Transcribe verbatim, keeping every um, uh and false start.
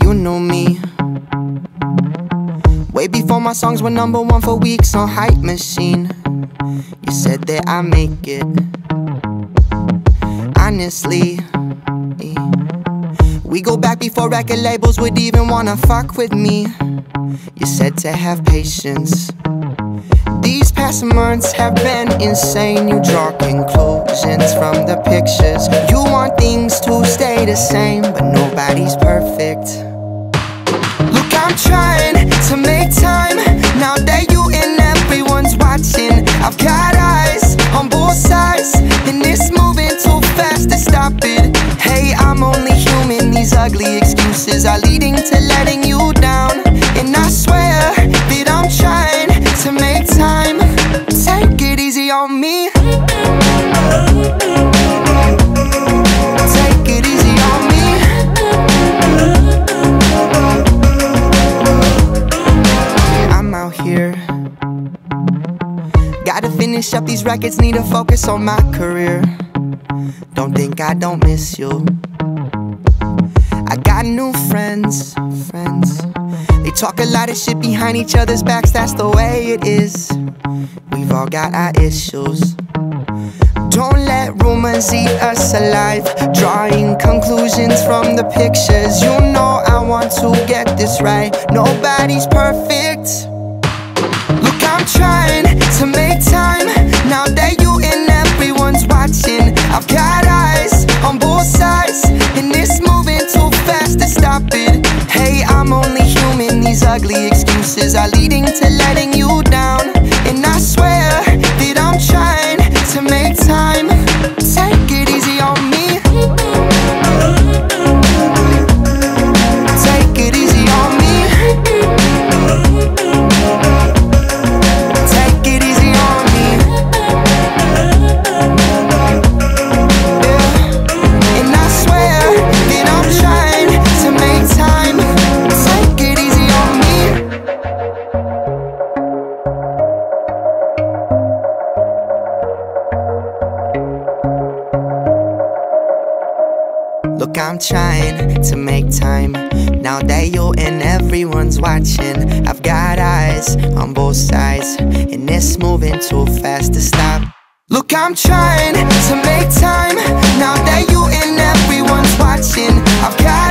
you knew me way before my songs were number one for weeks on Hype Machine. You said that I make it. Honestly, we go back before record labels would even wanna fuck with me. You said to have patience. These past months have been insane. You draw conclusions from the pictures. You want things to stay the same, but nobody's perfect. Look, I'm trying to make time now that you and everyone's watching. I've got eyes on both sides, and it's moving too fast to stop it. Hey, I'm only human. These ugly excuses are leading to letting you down, and I swear that I'm trying to make time. Take it easy on me. Take it easy on me. I'm out here, gotta finish up these records, need to focus on my career. Don't think I don't miss you. I got new friends, friends. They talk a lot of shit behind each other's backs, that's the way it is. We've all got our issues. Don't let rumors eat us alive, drawing conclusions from the pictures. You know I want to get this right. Nobody's perfect. Look, I'm trying to make time now that you and everyone's watching. I've got eyes on both sides, and it's moving too fast to stop it. Hey, I'm only human. These ugly excuses are leading to letting you down, and I swear that I'm trying to make time. Take it easy on me. Take it easy on me. Take it easy on me. Yeah. And I swear that I'm trying to make time. Take it easy on me. Look, I'm trying to make time now that you and everyone's watching. I've got eyes on both sides, and it's moving too fast to stop. Look, I'm trying to make time now that you and everyone's watching. I've got